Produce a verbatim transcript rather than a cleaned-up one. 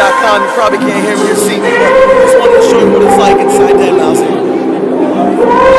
dot com. You probably can't hear me or see me, but just wanted to show you what it's like inside dead mouse here.